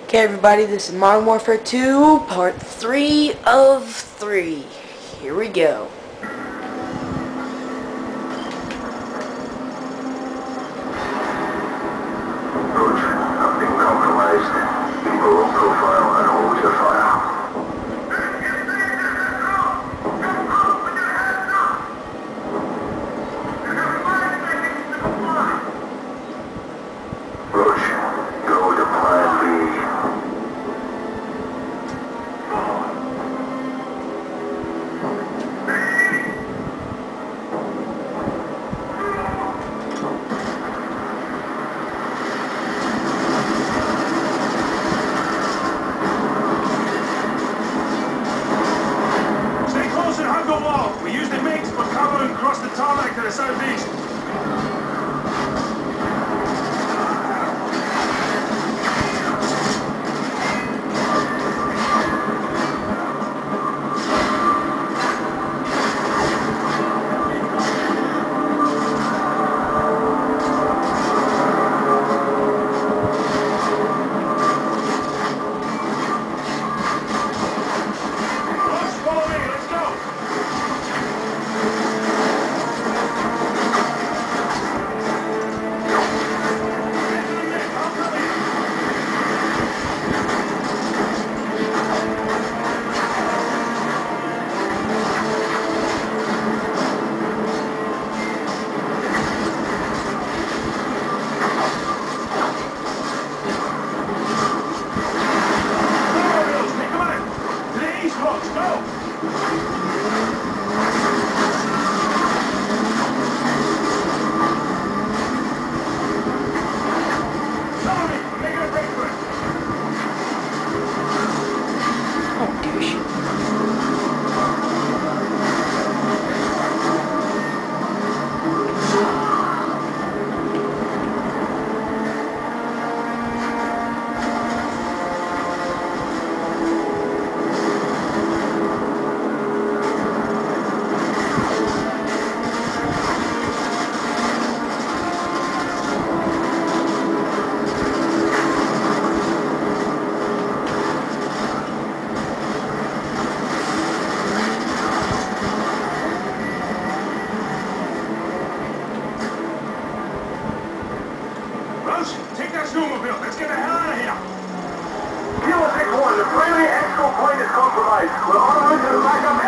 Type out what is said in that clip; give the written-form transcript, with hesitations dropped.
Okay everybody, this is Modern Warfare 2, part 3 of 3. Here we go. Roach, I've been compromised. Keep a low profile and hold your fire. Roach, go to plan B. We use the mix for cover and cross the tarmac to the southeast. Take that snowmobile. Let's get the hell out of here. Kilo 6-1, the primary exfil point is compromised. We're on route to the backup